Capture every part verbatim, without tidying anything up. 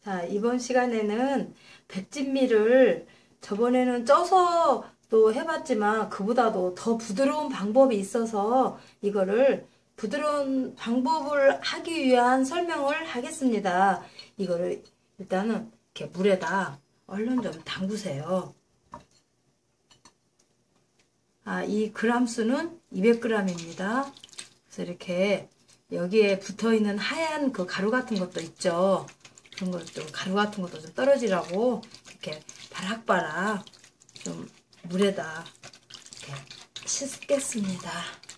자, 이번 시간에는 백진미를 저번에는 쪄서 또 해봤지만 그보다도 더 부드러운 방법이 있어서 이거를 부드러운 방법을 하기 위한 설명을 하겠습니다. 이거를 일단은 이렇게 물에다 얼른 좀 담그세요. 아, 이 그램 수는 이백 그램입니다. 그래서 이렇게 여기에 붙어 있는 하얀 그 가루 같은 것도 있죠. 그런 것 좀 가루 같은 것도 좀 떨어지라고 이렇게 바락바락 좀 물에다 이렇게 씻겠습니다.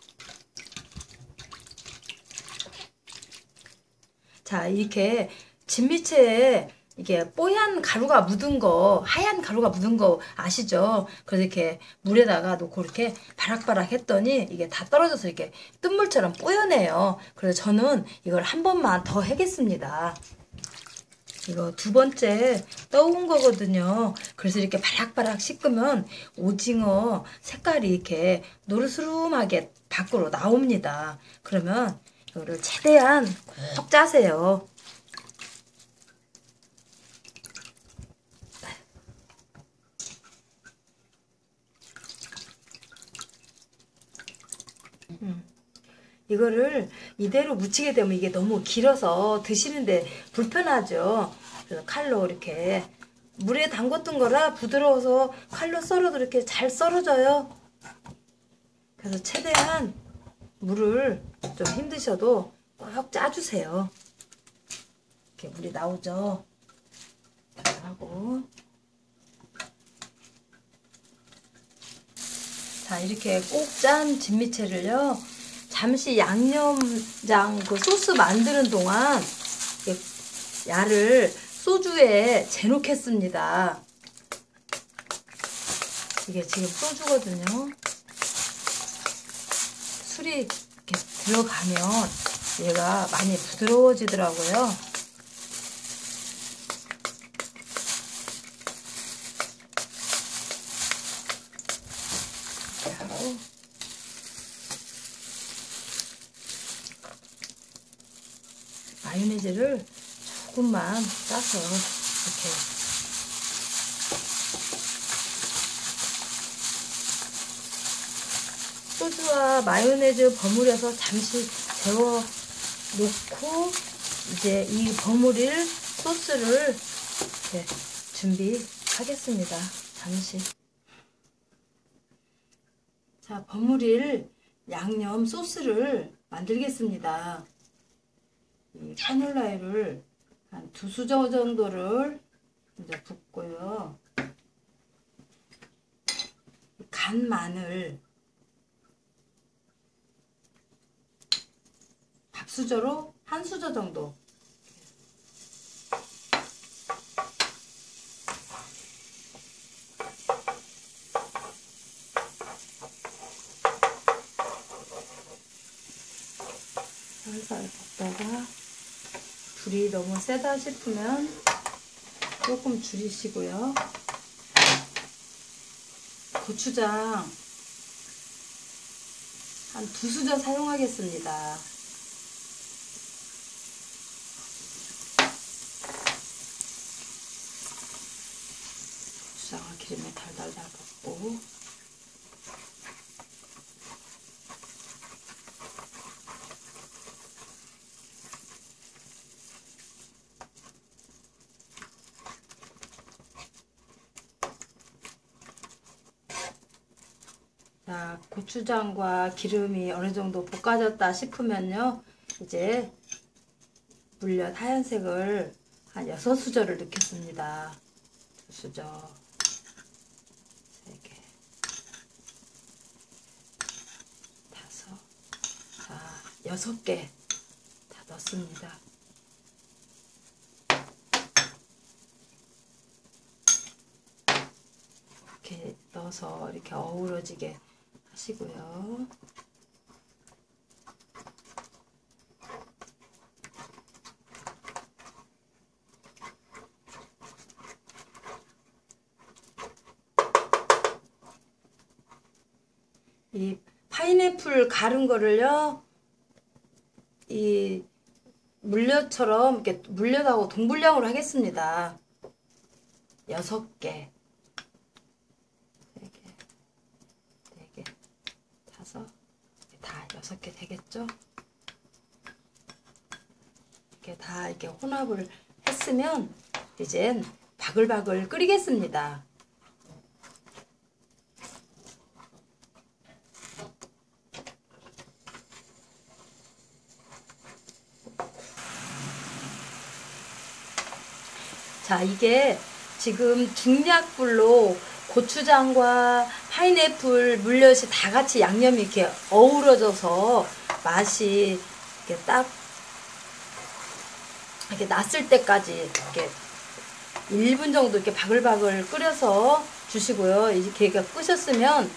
자, 이렇게 진미채에 이게 뽀얀 가루가 묻은 거, 하얀 가루가 묻은 거 아시죠? 그래서 이렇게 물에다가 놓고 이렇게 바락바락 했더니 이게 다 떨어져서 이렇게 뜬물처럼 뽀연해요. 그래서 저는 이걸 한 번만 더 해겠습니다. 이거 두 번째 떠온 거거든요. 그래서 이렇게 바락바락 씻으면 오징어 색깔이 이렇게 노르스름하게 밖으로 나옵니다. 그러면 이거를 최대한 꼭 짜세요. 음. 이거를 이대로 묻히게 되면 이게 너무 길어서 드시는데 불편하죠. 그래서 칼로 이렇게 물에 담궜던 거라 부드러워서 칼로 썰어도 이렇게 잘 썰어져요. 그래서 최대한 물을 좀 힘드셔도 꼭 짜주세요. 이렇게 물이 나오죠. 하고 자, 이렇게 꼭 짠 진미채를요. 잠시 양념장 그 소스 만드는 동안 야를 소주에 재놓겠습니다. 이게 지금 소주거든요. 술이 이렇게 들어가면 얘가 많이 부드러워지더라고요. 이렇게 하고 마요네즈를 조금만 짜서 이렇게 소주와 마요네즈 버무려서 잠시 데워 놓고 이제 이 버무릴 소스를 이렇게 준비하겠습니다. 잠시. 자, 버무릴 양념 소스를 만들겠습니다. 이 카놀라유를 한 두 수저 정도를 이제 붓고요. 간 마늘 밥수저로 한 수저 정도. 살살 볶다가 불이 너무 세다 싶으면 조금 줄이시고요. 고추장 한 두 수저 사용하겠습니다. 고추장을 기름에 달달달 볶고 자, 고추장과 기름이 어느 정도 볶아졌다 싶으면요. 이제 물엿 하얀색을 한 여섯 수저를 넣겠습니다. 두 수저, 세 개, 다섯, 자, 여섯 개 다 넣습니다. 이렇게 넣어서 이렇게 어우러지게 하시고요. 이 파인애플 갈은 거를요, 이 물엿처럼 이렇게 물엿하고 동분량으로 하겠습니다. 여섯 개, 세 개, 네 개, 다섯, 다 여섯 개 되겠죠? 이렇게 다 이렇게 혼합을 했으면 이젠 바글바글 끓이겠습니다. 자, 이게 지금 중약불로 고추장과 파인애플 물엿이 다 같이 양념이 이렇게 어우러져서 맛이 이렇게 딱 이렇게 났을 때까지 이렇게 일 분 정도 이렇게 바글바글 끓여서 주시고요. 이렇게 끓으셨으면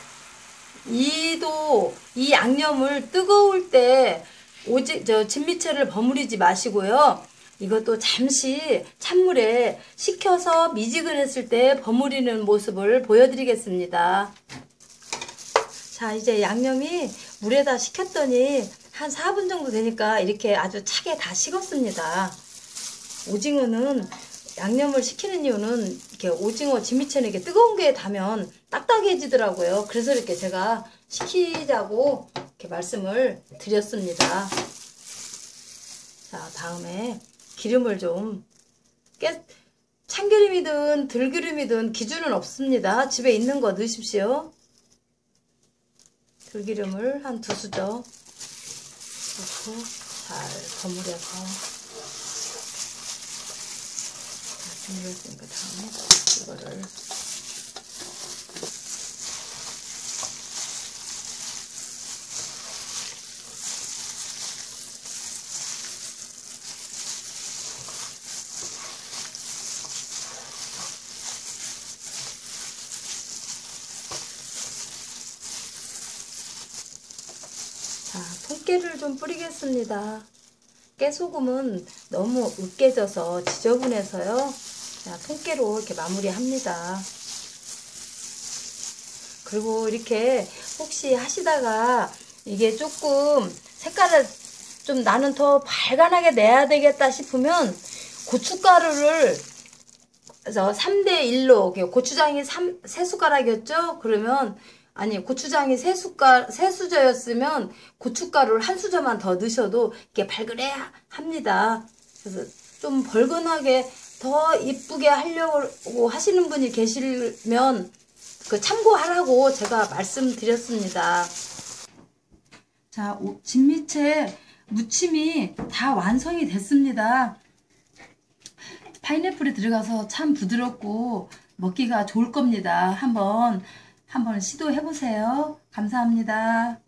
이도 이 양념을 뜨거울 때 오직 저 진미채를 버무리지 마시고요. 이것도 잠시 찬물에 식혀서 미지근했을 때 버무리는 모습을 보여드리겠습니다. 자, 이제 양념이 물에다 식혔더니 한 사 분 정도 되니까 이렇게 아주 차게 다 식었습니다. 오징어는 양념을 식히는 이유는 이렇게 오징어 진미채는 이렇게 뜨거운 게 닿으면 딱딱해지더라고요. 그래서 이렇게 제가 식히자고 이렇게 말씀을 드렸습니다. 자, 다음에 기름을 좀 깨, 참기름이든 들기름이든 기준은 없습니다. 집에 있는 거 넣으십시오. 들기름을 한 두 수저 넣고 잘 버무려서 버무렸으니까 다음에 이거를 자, 통깨를 좀 뿌리겠습니다. 깨소금은 너무 으깨져서 지저분해서요. 자, 통깨로 이렇게 마무리합니다. 그리고 이렇게 혹시 하시다가 이게 조금 색깔을 좀 나는 더 발간하게 내야 되겠다 싶으면 고춧가루를 그래서 삼 대 일로 고추장이 삼, 세 숟가락이었죠? 그러면 아니 고추장이 세 숟갈 세 수저였으면 고춧가루를 한 수저만 더 넣으셔도 이렇게 발그레 합니다. 그래서 좀 벌건하게 더 이쁘게 하려고 하시는 분이 계시면 그 참고하라고 제가 말씀드렸습니다. 자, 진미채 무침이 다 완성이 됐습니다. 파인애플이 들어가서 참 부드럽고 먹기가 좋을 겁니다. 한번 한번 시도해 보세요. 감사합니다.